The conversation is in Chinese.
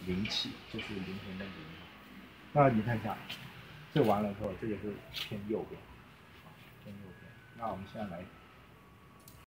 灵气，就是灵魂的灵。那你看一下，这完了之后，这个是偏右边，偏右边。那我们现在来